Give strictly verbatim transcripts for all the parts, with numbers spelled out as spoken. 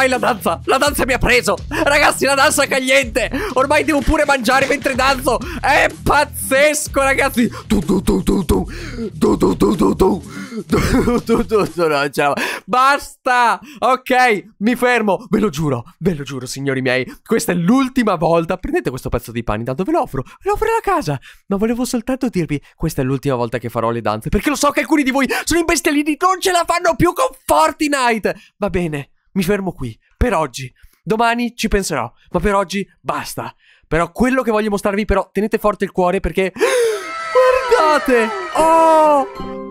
ormai la danza, la danza mi ha preso. Ragazzi, la danza caliente. Ormai devo pure mangiare mentre danzo. È pazzesco, ragazzi. Tu tu tu tu tu tu tu tu tu tu tu tu tu tu no, ciao. Basta. Ok, mi fermo. Ve lo giuro, ve lo giuro, signori miei. Questa è l'ultima volta. Prendete questo pezzo di pane, tanto ve lo offro. Ve lo offro alla casa. Ma volevo soltanto dirvi, questa è l'ultima volta che farò le danze, perché lo so che alcuni di voi sono imbestialiti, non ce la fanno più con Fortnite. Va bene, mi fermo qui per oggi. Domani ci penserò, ma per oggi basta. Però quello che voglio mostrarvi, però tenete forte il cuore, perché guardate. Oh,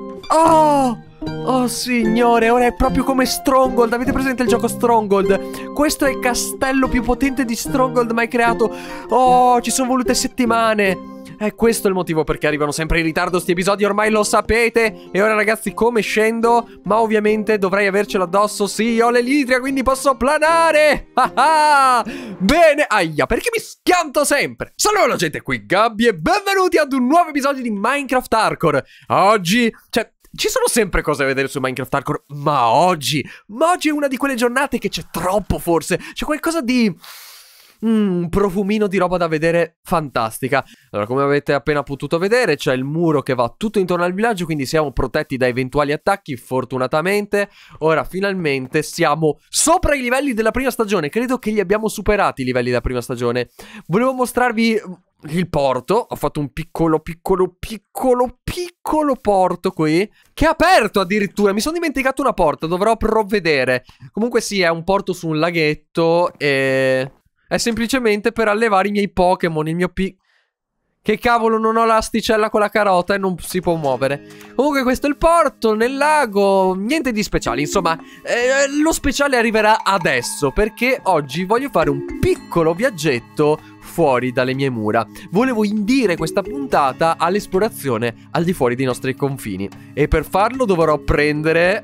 oh, oh signore, ora è proprio come Stronghold. Avete presente il gioco Stronghold? Questo è il castello più potente di Stronghold mai creato. Oh, ci sono volute settimane. E questo è il motivo perché arrivano sempre in ritardo sti episodi, ormai lo sapete. E ora ragazzi, come scendo? Ma ovviamente dovrei avercelo addosso. Sì, ho l'elitria, quindi posso planare. Ah ah! Bene, aia, perché mi schianto sempre? Salve gente, qui Gabby e benvenuti ad un nuovo episodio di Minecraft Hardcore. Oggi, cioè, ci sono sempre cose da vedere su Minecraft Hardcore, ma oggi, ma oggi è una di quelle giornate che c'è troppo forse. C'è qualcosa di... un mm, profumino di roba da vedere fantastica. Allora, come avete appena potuto vedere, c'è il muro che va tutto intorno al villaggio, quindi siamo protetti da eventuali attacchi, fortunatamente. Ora, finalmente, siamo sopra i livelli della prima stagione. Credo che li abbiamo superati i livelli della prima stagione. Volevo mostrarvi il porto. Ho fatto un piccolo, piccolo, piccolo, piccolo porto qui, che è aperto addirittura. Mi sono dimenticato una porta, dovrò provvedere. Comunque sì, è un porto su un laghetto e... è semplicemente per allevare i miei Pokémon, il mio pi... Che cavolo, non ho l'asticella con la carota e non si può muovere. Comunque questo è il porto, nel lago, niente di speciale. Insomma, eh, lo speciale arriverà adesso, perché oggi voglio fare un piccolo viaggetto fuori dalle mie mura. Volevo indire questa puntata all'esplorazione al di fuori dei nostri confini. E per farlo dovrò prendere...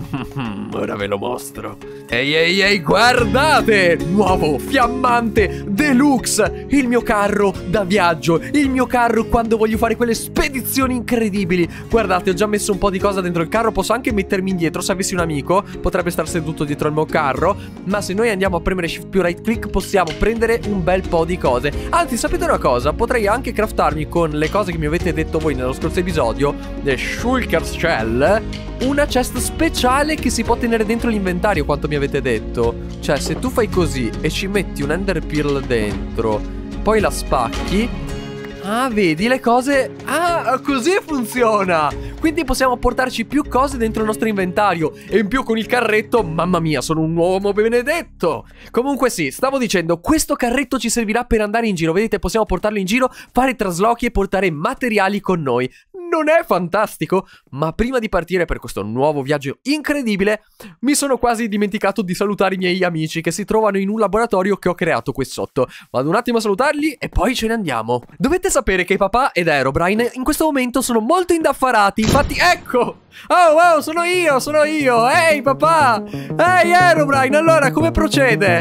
ora ve lo mostro. Ehi ehi ehi, guardate! Nuovo, fiammante, deluxe! Il mio carro da viaggio. Il mio carro quando voglio fare quelle spedizioni incredibili. Guardate, ho già messo un po' di cosa dentro il carro. Posso anche mettermi indietro se avessi un amico. Potrebbe star seduto dietro al mio carro. Ma se noi andiamo a premere shift più right click, possiamo prendere un bel po' di cose. Anzi, sapete una cosa? Potrei anche craftarmi con le cose che mi avete detto voi nello scorso episodio, The Shulker's Shell, una chest speciale che si può tenere dentro l'inventario, quanto mi avete detto. Cioè, se tu fai così e ci metti un Ender Pearl dentro, poi la spacchi... ah, vedi le cose? Ah, così funziona! Quindi possiamo portarci più cose dentro il nostro inventario. E in più con il carretto, mamma mia, sono un uomo benedetto! Comunque sì, stavo dicendo, questo carretto ci servirà per andare in giro. Vedete, possiamo portarlo in giro, fare traslochi e portare materiali con noi. Non è fantastico? Ma prima di partire per questo nuovo viaggio incredibile, mi sono quasi dimenticato di salutare i miei amici che si trovano in un laboratorio che ho creato qui sotto. Vado un attimo a salutarli e poi ce ne andiamo. Dovete sapere che papà ed Herobrine in questo momento sono molto indaffarati. Infatti, ecco! Oh, wow, sono io, sono io! Ehi, papà! Ehi, Herobrine, allora, come procede?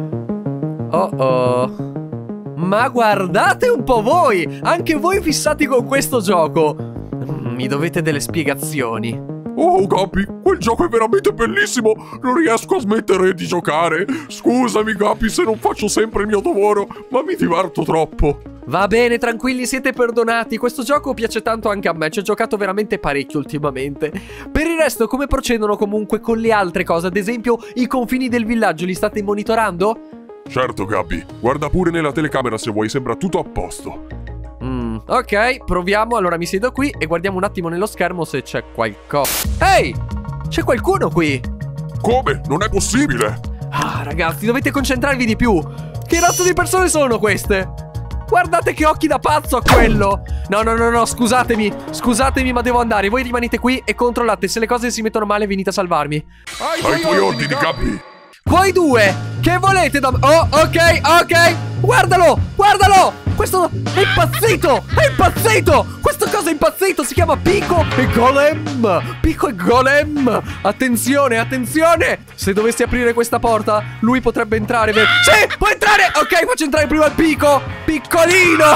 Oh, oh... ma guardate un po' voi! Anche voi fissati con questo gioco! Mi dovete delle spiegazioni. Oh, Gabby, quel gioco è veramente bellissimo! Non riesco a smettere di giocare! Scusami, Gabby, se non faccio sempre il mio lavoro, ma mi diverto troppo! Va bene, tranquilli, siete perdonati. Questo gioco piace tanto anche a me. Ci ho giocato veramente parecchio ultimamente. Per il resto, come procedono comunque con le altre cose? Ad esempio, i confini del villaggio li state monitorando? Certo, Gabby. Guarda pure nella telecamera se vuoi, sembra tutto a posto. Mm, ok, proviamo. Allora mi siedo qui e guardiamo un attimo nello schermo se c'è qualcosa. Ehi! C'è qualcuno qui! Come? Non è possibile! Ah, ragazzi, dovete concentrarvi di più. Che razza di persone sono queste? Guardate che occhi da pazzo a quello. No, no, no, no, scusatemi. Scusatemi, ma devo andare. Voi rimanete qui e controllate. Se le cose si mettono male, venite a salvarmi. Ai tuoi ordini, Gabby. Voi due, che volete da... oh, ok, ok. Guardalo, guardalo. Questo è impazzito, è impazzito. Questa cosa è impazzito, si chiama Pico e Golem. Pico e Golem. Attenzione, attenzione. Se dovessi aprire questa porta, lui potrebbe entrare. Sì, può entrare. Ok, faccio entrare prima il Pico. Piccolino.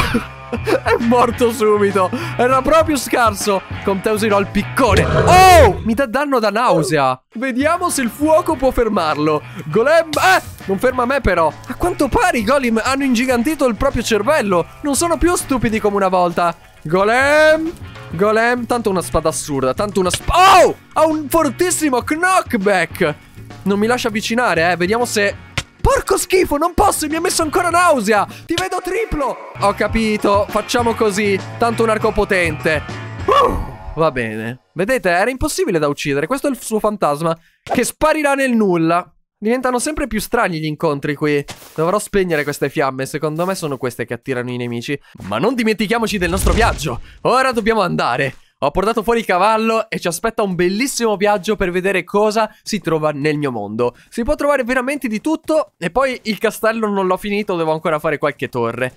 È morto subito. Era proprio scarso. Con te userò il piccone. Oh, mi dà danno da nausea. Vediamo se il fuoco può fermarlo. Golem, eh, non ferma me però. A quanto pare i golem hanno ingigantito il proprio cervello. Non sono più stupidi come una volta. Golem, golem, tanto una spada assurda. Tanto una spada. Oh, ha un fortissimo knockback. Non mi lascia avvicinare, eh. Vediamo se... Porco schifo, non posso, mi ha messo ancora nausea. Ti vedo triplo. Ho capito, facciamo così. Tanto un arco potente. uh, Va bene. Vedete, era impossibile da uccidere. Questo è il suo fantasma, che sparirà nel nulla. Diventano sempre più strani gli incontri qui. Dovrò spegnere queste fiamme. Secondo me sono queste che attirano i nemici. Ma non dimentichiamoci del nostro viaggio. Ora dobbiamo andare. Ho portato fuori il cavallo e ci aspetta un bellissimo viaggio per vedere cosa si trova nel mio mondo. Si può trovare veramente di tutto. E poi il castello non l'ho finito, devo ancora fare qualche torre.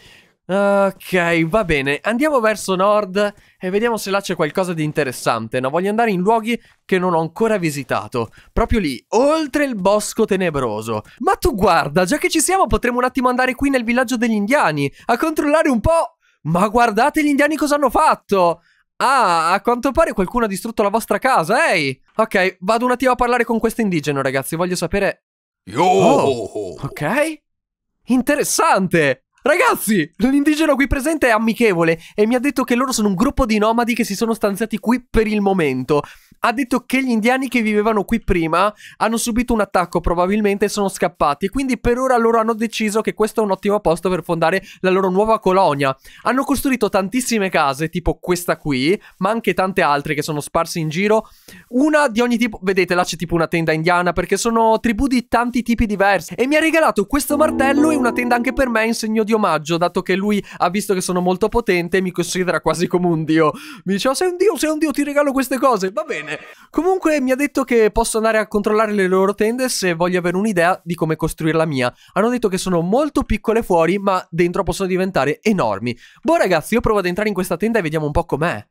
Ok, va bene. Andiamo verso nord e vediamo se là c'è qualcosa di interessante. No, voglio andare in luoghi che non ho ancora visitato. Proprio lì, oltre il bosco tenebroso. Ma tu guarda, già che ci siamo potremmo un attimo andare qui nel villaggio degli indiani a controllare un po'. Ma guardate gli indiani cosa hanno fatto. Ah, a quanto pare qualcuno ha distrutto la vostra casa, ehi! Ok, vado un attimo a parlare con questo indigeno, ragazzi, voglio sapere... Yo! Oh, ok. Interessante! Ragazzi, l'indigeno qui presente è amichevole e mi ha detto che loro sono un gruppo di nomadi che si sono stanziati qui per il momento. Ha detto che gli indiani che vivevano qui prima hanno subito un attacco probabilmente e sono scappati. E quindi per ora loro hanno deciso che questo è un ottimo posto per fondare la loro nuova colonia. Hanno costruito tantissime case, tipo questa qui, ma anche tante altre che sono sparse in giro. Una di ogni tipo, vedete là c'è tipo una tenda indiana perché sono tribù di tanti tipi diversi. E mi ha regalato questo martello e una tenda anche per me in segno di omaggio, dato che lui ha visto che sono molto potente e mi considera quasi come un dio. Mi dice, oh, sei un dio, sei un dio, ti regalo queste cose, va bene. Comunque mi ha detto che posso andare a controllare le loro tende se voglio avere un'idea di come costruire la mia. Hanno detto che sono molto piccole fuori, ma dentro possono diventare enormi. Boh ragazzi, io provo ad entrare in questa tenda e vediamo un po' com'è.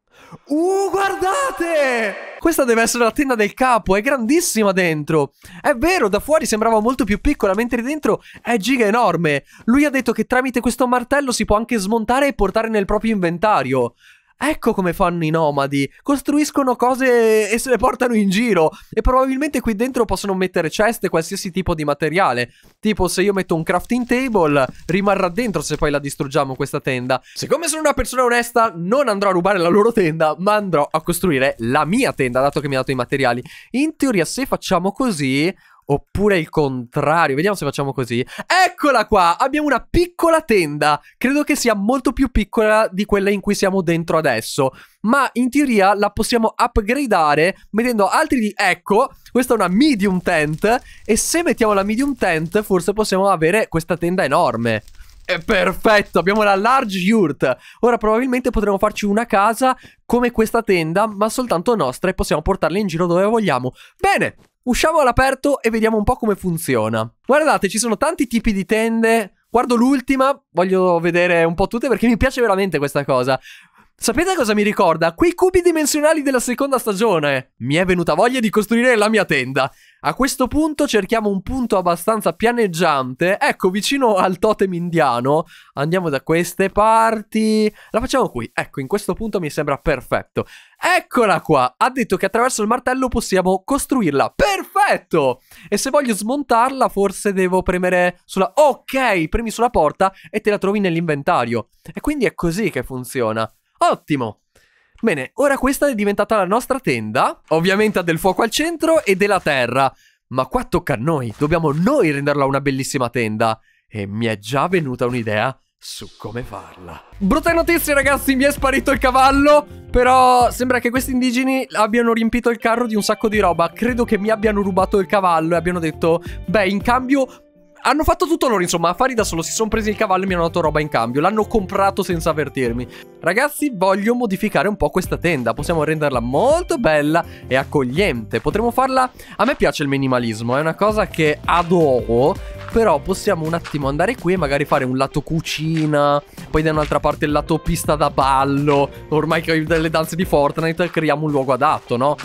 Uh, guardate! Questa deve essere la tenda del capo, è grandissima dentro. È vero, da fuori sembrava molto più piccola, mentre dentro è giga enorme. Lui ha detto che tramite questo martello si può anche smontare e portare nel proprio inventario. Ecco come fanno i nomadi, costruiscono cose e se le portano in giro. E probabilmente qui dentro possono mettere ceste, qualsiasi tipo di materiale. Tipo se io metto un crafting table, rimarrà dentro se poi la distruggiamo questa tenda. Siccome sono una persona onesta, non andrò a rubare la loro tenda, ma andrò a costruire la mia tenda, dato che mi ha dato i materiali. In teoria se facciamo così... Oppure il contrario, vediamo se facciamo così. Eccola qua, abbiamo una piccola tenda. Credo che sia molto più piccola di quella in cui siamo dentro adesso. Ma in teoria la possiamo upgradeare mettendo altri di... Ecco, questa è una medium tent. E se mettiamo la medium tent forse possiamo avere questa tenda enorme. È perfetto, abbiamo la large yurt. Ora probabilmente potremo farci una casa come questa tenda, ma soltanto nostra, e possiamo portarla in giro dove vogliamo. Bene, usciamo all'aperto e vediamo un po' come funziona. Guardate, ci sono tanti tipi di tende. Guardo l'ultima, voglio vedere un po' tutte perché mi piace veramente questa cosa. Sapete cosa mi ricorda? Quei cubi dimensionali della seconda stagione. Mi è venuta voglia di costruire la mia tenda. A questo punto cerchiamo un punto abbastanza pianeggiante. Ecco, vicino al totem indiano. Andiamo da queste parti. La facciamo qui. Ecco, in questo punto mi sembra perfetto. Eccola qua. Ha detto che attraverso il martello possiamo costruirla. Perfetto! E se voglio smontarla forse devo premere sulla... Ok, premi sulla porta e te la trovi nell'inventario. E quindi è così che funziona. Ottimo! Bene, ora questa è diventata la nostra tenda. Ovviamente ha del fuoco al centro e della terra. Ma qua tocca a noi. Dobbiamo noi renderla una bellissima tenda. E mi è già venuta un'idea su come farla. Brutte notizie ragazzi, mi è sparito il cavallo. Però sembra che questi indigeni abbiano riempito il carro di un sacco di roba. Credo che mi abbiano rubato il cavallo e abbiano detto, beh, in cambio... Hanno fatto tutto loro, insomma, affari da solo. Si sono presi il cavallo e mi hanno dato roba in cambio. L'hanno comprato senza avvertirmi. Ragazzi, voglio modificare un po' questa tenda. Possiamo renderla molto bella e accogliente. Potremmo farla... A me piace il minimalismo, è una cosa che adoro. Però possiamo un attimo andare qui e magari fare un lato cucina, poi da un'altra parte il lato pista da ballo. Ormai che ho delle danze di Fortnite creiamo un luogo adatto, no?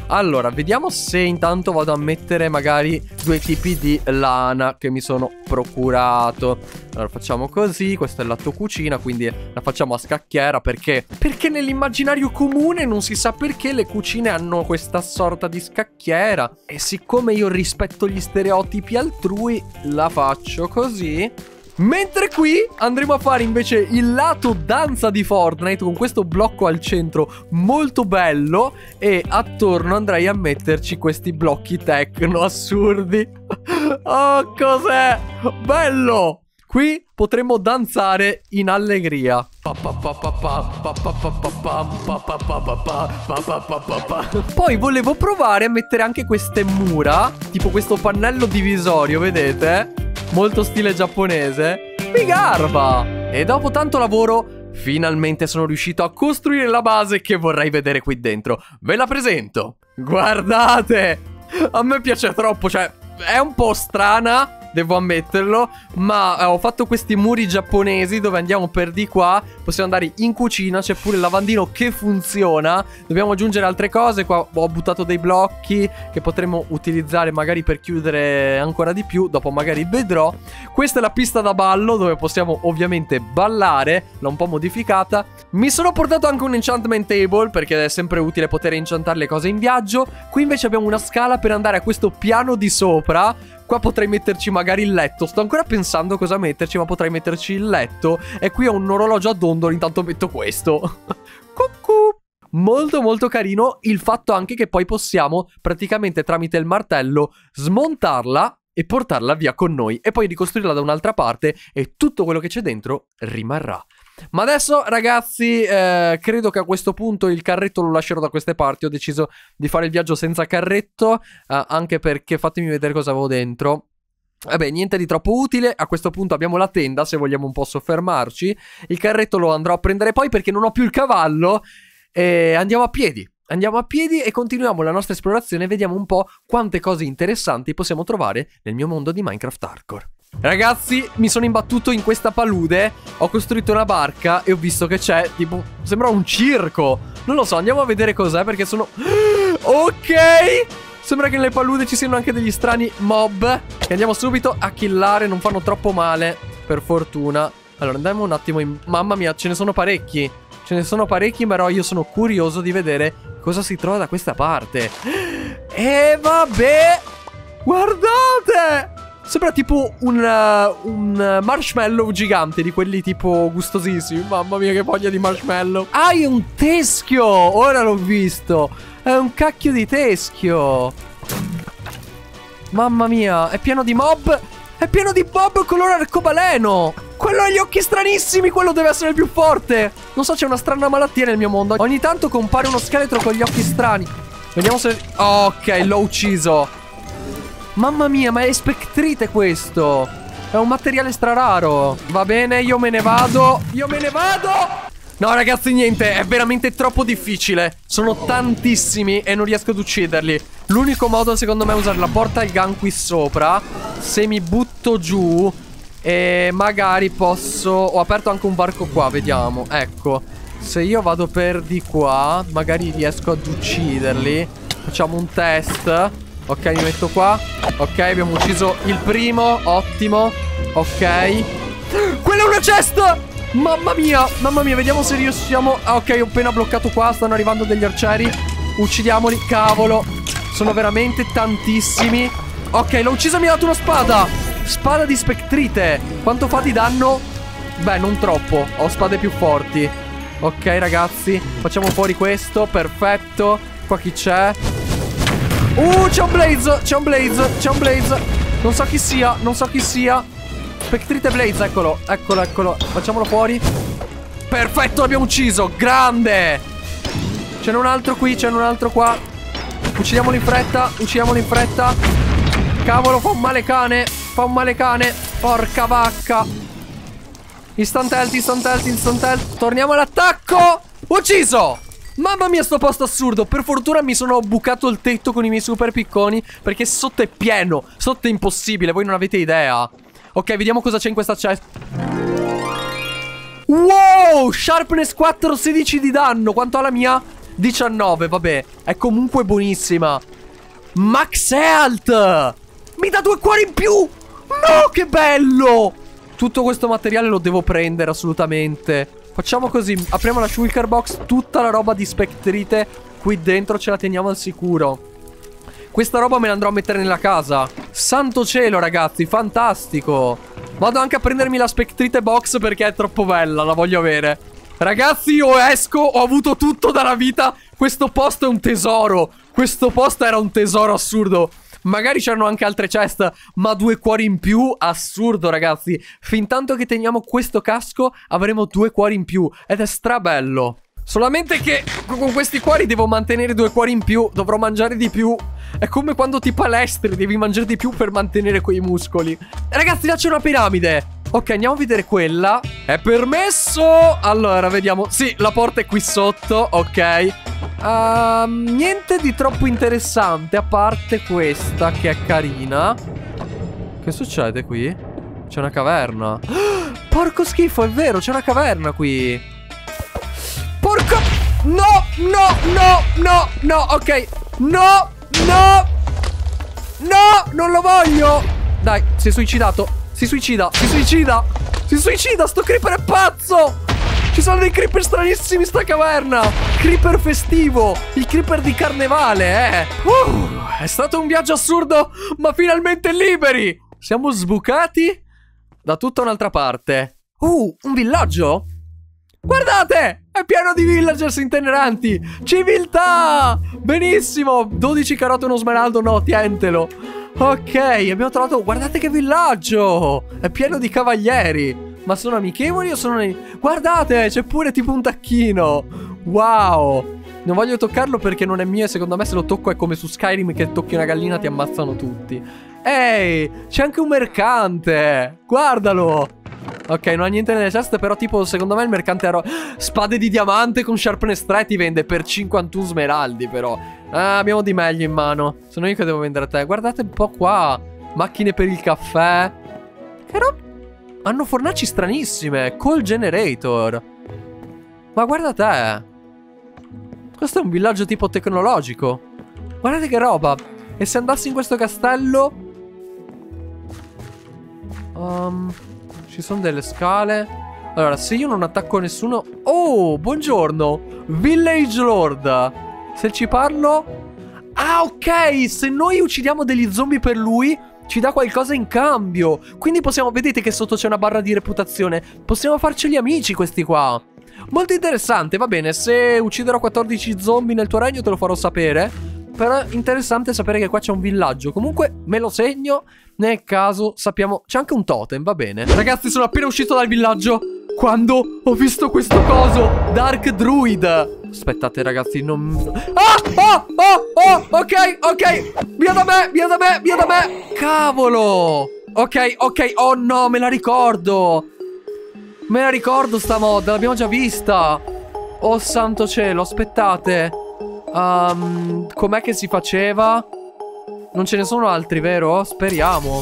Allora, vediamo se intanto vado a mettere magari due tipi di lana che mi sono procurato. Allora, facciamo così. Questo è il lato cucina, quindi la facciamo a scacchiera. Perché? Perché nell'immaginario comune non si sa perché le cucine hanno questa sorta di scacchiera. E siccome io rispetto gli stereotipi altrui, la faccio così. Mentre qui andremo a fare invece il lato danza di Fortnite con questo blocco al centro molto bello. E attorno andrei a metterci questi blocchi techno assurdi. Oh, cos'è? Bello! Qui potremo danzare in allegria. Poi volevo provare a mettere anche queste mura, tipo questo pannello divisorio, vedete? Molto stile giapponese. Mi garba! E dopo tanto lavoro finalmente sono riuscito a costruire la base che vorrei vedere qui dentro. Ve la presento. Guardate! A me piace troppo, cioè è un po' strana, devo ammetterlo, ma eh, ho fatto questi muri giapponesi dove andiamo per di qua. Possiamo andare in cucina, c'è pure il lavandino che funziona. Dobbiamo aggiungere altre cose. Qua ho buttato dei blocchi che potremo utilizzare magari per chiudere ancora di più. Dopo magari vedrò. Questa è la pista da ballo dove possiamo ovviamente ballare. L'ho un po' modificata. Mi sono portato anche un enchantment table perché è sempre utile poter enchantare le cose in viaggio. Qui invece abbiamo una scala per andare a questo piano di sopra. Qua potrei metterci magari il letto. Sto ancora pensando cosa metterci, ma potrei metterci il letto. E qui ho un orologio a dondolo, intanto metto questo. Cucù. Molto molto carino il fatto anche che poi possiamo praticamente tramite il martello smontarla e portarla via con noi. E poi ricostruirla da un'altra parte e tutto quello che c'è dentro rimarrà. Ma adesso ragazzi eh, credo che a questo punto il carretto lo lascerò da queste parti. Ho deciso di fare il viaggio senza carretto eh, anche perché fatemi vedere cosa avevo dentro. Vabbè, niente di troppo utile. A questo punto abbiamo la tenda se vogliamo un po' soffermarci. Il carretto lo andrò a prendere poi perché non ho più il cavallo. E andiamo a piedi. Andiamo a piedi e continuiamo la nostra esplorazione e vediamo un po' quante cose interessanti possiamo trovare nel mio mondo di Minecraft Hardcore. Ragazzi, mi sono imbattuto in questa palude, ho costruito una barca e ho visto che c'è, tipo, sembra un circo. Non lo so, andiamo a vedere cos'è perché sono... Ok! Sembra che nelle palude ci siano anche degli strani mob che andiamo subito a killare, non fanno troppo male, per fortuna. Allora, andiamo un attimo in... Mamma mia, ce ne sono parecchi. Ce ne sono parecchi, però io sono curioso di vedere cosa si trova da questa parte. E vabbè! Guardate! Sembra tipo un, uh, un marshmallow gigante di quelli tipo gustosissimi. Mamma mia che voglia di marshmallow. Ah, è un teschio! Ora l'ho visto. È un cacchio di teschio. Mamma mia, è pieno di mob. È pieno di mob color arcobaleno. Quello ha gli occhi stranissimi. Quello deve essere il più forte. Non so, c'è una strana malattia nel mio mondo. Ogni tanto compare uno scheletro con gli occhi strani. Vediamo se... Ok, l'ho ucciso. Mamma mia, ma è spectrite questo. È un materiale strararo. Va bene, io me ne vado. Io me ne vado. No ragazzi, niente, è veramente troppo difficile. Sono tantissimi e non riesco ad ucciderli. L'unico modo secondo me è usare la portal gun qui sopra. Se mi butto giù e magari posso... Ho aperto anche un varco qua, vediamo. Ecco, se io vado per di qua magari riesco ad ucciderli. Facciamo un test. Ok, mi metto qua. Ok, abbiamo ucciso il primo. Ottimo. Ok. Quella è una chest! Mamma mia, mamma mia, vediamo se riusciamo. Ah, ok, ho appena bloccato qua. Stanno arrivando degli arcieri. Uccidiamoli, cavolo. Sono veramente tantissimi. Ok, l'ho ucciso e mi ha dato una spada. Spada di spectrite. Quanto fa di danno? Beh, non troppo. Ho spade più forti. Ok, ragazzi, facciamo fuori questo. Perfetto. Qua chi c'è? Uh, c'è un Blaze, c'è un Blaze, c'è un Blaze. Non so chi sia, non so chi sia. Spectrite Blaze, eccolo, eccolo, eccolo. Facciamolo fuori. Perfetto, l'abbiamo ucciso, grande. Ce n'è un altro qui, ce n'è un altro qua. Uccidiamolo in fretta, uccidiamolo in fretta. Cavolo, fa un male cane, fa un male cane. Porca vacca. Instant health, instant health, instant health. Torniamo all'attacco. Ucciso. Mamma mia, sto posto assurdo. Per fortuna mi sono bucato il tetto con i miei super picconi, perché sotto è pieno. Sotto è impossibile, voi non avete idea. Ok, vediamo cosa c'è in questa chest. Wow, Sharpness quattro, sedici di danno. Quanto ha la mia? diciannove, vabbè. È comunque buonissima. Max Health! Mi dà due cuori in più! No, che bello! Tutto questo materiale lo devo prendere assolutamente. Facciamo così, apriamo la shulker box. Tutta la roba di spectrite qui dentro ce la teniamo al sicuro. Questa roba me la andrò a mettere nella casa. Santo cielo, ragazzi, fantastico. Vado anche a prendermi la spectrite box perché è troppo bella, la voglio avere. Ragazzi, io esco, ho avuto tutto dalla vita. Questo posto è un tesoro. Questo posto era un tesoro assurdo. Magari c'erano anche altre chest, ma due cuori in più, assurdo, ragazzi. Fintanto che teniamo questo casco avremo due cuori in più ed è strabello. Solamente che con questi cuori devo mantenere due cuori in più. Dovrò mangiare di più. È come quando ti palestri, devi mangiare di più per mantenere quei muscoli. Ragazzi, là c'è una piramide. Ok, andiamo a vedere quella. È permesso. Allora, vediamo. Sì, la porta è qui sotto. Ok. uh, Niente di troppo interessante, a parte questa che è carina. Che succede qui? C'è una caverna. Porco schifo, è vero, c'è una caverna qui. Porco... No, no, no, no, no, ok. No, no, no, non lo voglio. Dai, si è suicidato. Si suicida, si suicida. Si suicida, sto creeper è pazzo. Ci sono dei creeper stranissimi in sta caverna. Creeper festivo. Il creeper di carnevale, eh. uh, È stato un viaggio assurdo, ma finalmente liberi. Siamo sbucati da tutta un'altra parte. Uh, un villaggio? Guardate, è pieno di villagers inteneranti. Civiltà. Benissimo. dodici carote e uno smeraldo, no, tientelo. Ok, abbiamo trovato... Guardate che villaggio. È pieno di cavalieri. Ma sono amichevoli o sono... Guardate, c'è pure tipo un tacchino. Wow. Non voglio toccarlo perché non è mio e secondo me se lo tocco è come su Skyrim che tocchi una gallina ti ammazzano tutti. Ehi, c'è anche un mercante. Guardalo. Ok, non ha niente nelle ceste, però tipo secondo me il mercante ha spade di diamante con sharpness tre ti vende per cinquantuno smeraldi però. Ah, abbiamo di meglio in mano. Sono io che devo vendere a te. Guardate un po' qua. Macchine per il caffè. Che roba. Hanno fornaci stranissime. Coal generator. Ma guarda te. Questo è un villaggio tipo tecnologico. Guardate che roba. E se andassi in questo castello um, ci sono delle scale. Allora, se io non attacco nessuno... Oh, buongiorno Village Lord. Se ci parlo... Ah, ok. Se noi uccidiamo degli zombie per lui ci dà qualcosa in cambio. Quindi possiamo... Vedete che sotto c'è una barra di reputazione. Possiamo farceli amici questi qua. Molto interessante, va bene. Se ucciderò quattordici zombie nel tuo regno te lo farò sapere. Però interessante sapere che qua c'è un villaggio. Comunque me lo segno. Nel caso sappiamo... C'è anche un totem, va bene. Ragazzi, sono appena uscito dal villaggio quando ho visto questo coso Dark Druid. Aspettate ragazzi, non... Ah! Oh! Oh! Oh! Ok, ok. Via da me, via da me, via da me. Cavolo. Ok, ok. Oh no, me la ricordo. Me la ricordo sta mod, l'abbiamo già vista. Oh santo cielo, aspettate. Um, com'è che si faceva? Non ce ne sono altri, vero? Speriamo.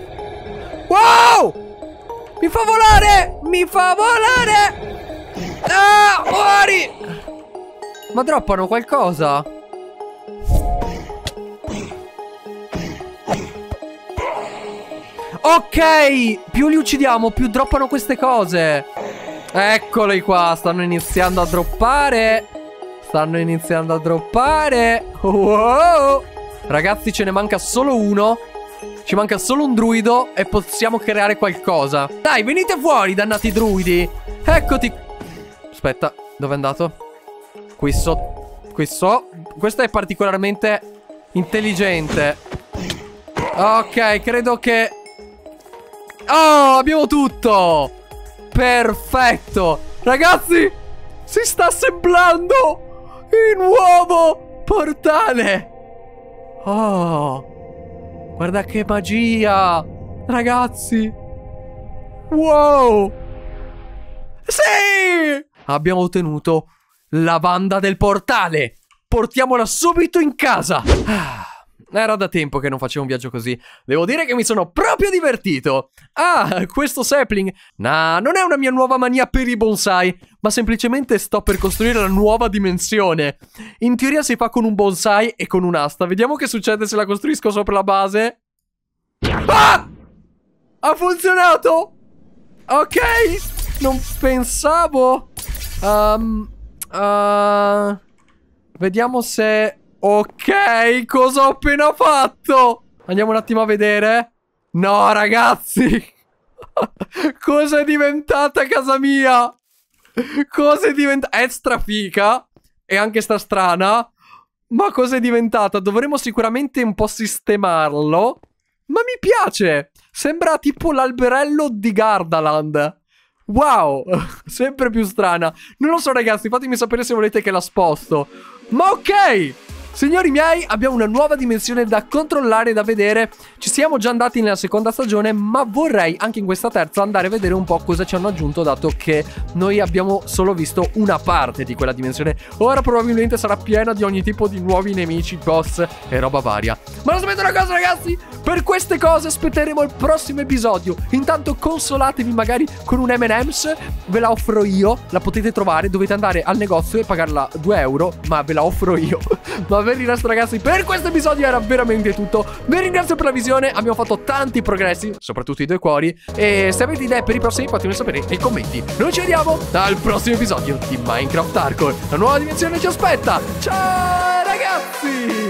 Wow! Mi fa volare! Mi fa volare! Ah! Fuori! Ma droppano qualcosa? Ok! Più li uccidiamo, più droppano queste cose. Eccoli qua, stanno iniziando a droppare. Stanno iniziando a droppare. Wow! Ragazzi, ce ne manca solo uno. Ci manca solo un druido e possiamo creare qualcosa. Dai, venite fuori, dannati druidi. Eccoti. Aspetta, dove è andato? Qui so. Qui so. Questo è particolarmente intelligente. Ok, credo che... Oh, abbiamo tutto. Perfetto. Ragazzi, si sta assemblando il nuovo portale. Oh, guarda che magia. Ragazzi. Wow. Sì. Abbiamo ottenuto la banda del portale. Portiamola subito in casa. ah, Era da tempo che non facevo un viaggio così. Devo dire che mi sono proprio divertito. Ah, questo sapling. Nah, non è una mia nuova mania per i bonsai, ma semplicemente sto per costruire la nuova dimensione. In teoria si fa con un bonsai e con un'asta. Vediamo che succede se la costruisco sopra la base. Ah! Ha funzionato! Ok, non pensavo. Um, uh, vediamo se... Ok, cosa ho appena fatto? Andiamo un attimo a vedere. No, ragazzi. Cosa è diventata casa mia? Cosa è diventata? È strafica. E anche sta strana. Ma cosa è diventata? Dovremmo sicuramente un po' sistemarlo. Ma mi piace. Sembra tipo l'alberello di Gardaland. Wow. Sempre più strana. Non lo so, ragazzi. Fatemi sapere se volete che la sposto. Ma ok. Signori miei, abbiamo una nuova dimensione da controllare e da vedere. Ci siamo già andati nella seconda stagione, ma vorrei anche in questa terza andare a vedere un po' cosa ci hanno aggiunto, dato che noi abbiamo solo visto una parte di quella dimensione. Ora probabilmente sarà piena di ogni tipo di nuovi nemici, boss e roba varia. Ma non sapete una cosa, ragazzi? Per queste cose aspetteremo il prossimo episodio. Intanto consolatevi magari con un emme and em's. Ve la offro io, la potete trovare, dovete andare al negozio e pagarla due euro, ma ve la offro io. Ma per il resto, ragazzi, per questo episodio era veramente tutto. Vi ringrazio per la visione, abbiamo fatto tanti progressi, soprattutto i due cuori. E se avete idee per i prossimi fatemelo sapere nei commenti. Noi ci vediamo al prossimo episodio di Minecraft Hardcore. La nuova dimensione ci aspetta. Ciao ragazzi!